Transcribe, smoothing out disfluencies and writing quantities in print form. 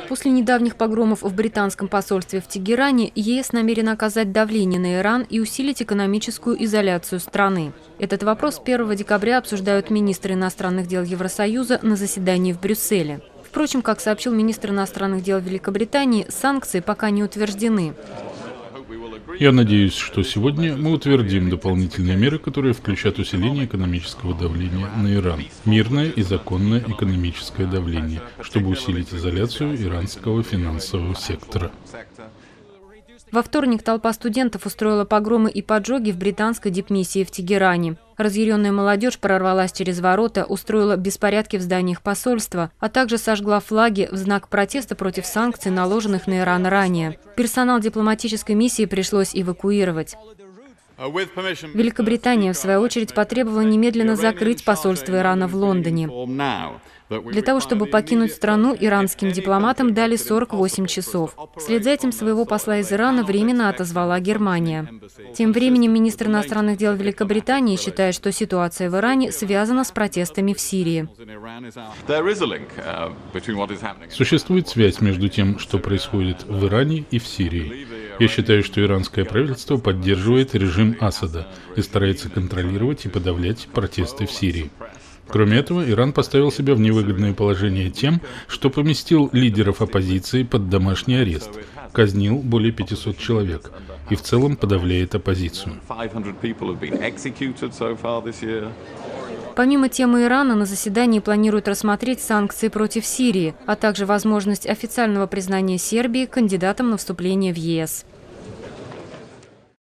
После недавних погромов в британском посольстве в Тегеране ЕС намерен оказать давление на Иран и усилить экономическую изоляцию страны. Этот вопрос 1 декабря обсуждают министры иностранных дел Евросоюза на заседании в Брюсселе. Впрочем, как сообщил министр иностранных дел Великобритании, санкции пока не утверждены. Я надеюсь, что сегодня мы утвердим дополнительные меры, которые включат усиление экономического давления на Иран. Мирное и законное экономическое давление, чтобы усилить изоляцию иранского финансового сектора. Во вторник толпа студентов устроила погромы и поджоги в британской дипмиссии в Тегеране. Разъяренная молодежь прорвалась через ворота, устроила беспорядки в зданиях посольства, а также сожгла флаги в знак протеста против санкций, наложенных на Иран ранее. Персонал дипломатической миссии пришлось эвакуировать. Великобритания, в свою очередь, потребовала немедленно закрыть посольство Ирана в Лондоне. Для того, чтобы покинуть страну, иранским дипломатам дали 48 часов. Вслед за этим своего посла из Ирана временно отозвала Германия. Тем временем министр иностранных дел Великобритании считает, что ситуация в Иране связана с протестами в Сирии. Существует связь между тем, что происходит в Иране и в Сирии. Я считаю, что иранское правительство поддерживает режим Асада и старается контролировать и подавлять протесты в Сирии. Кроме этого, Иран поставил себя в невыгодное положение тем, что поместил лидеров оппозиции под домашний арест, казнил более 500 человек и в целом подавляет оппозицию. Помимо темы Ирана, на заседании планируют рассмотреть санкции против Сирии, а также возможность официального признания Сербии кандидатом на вступление в ЕС.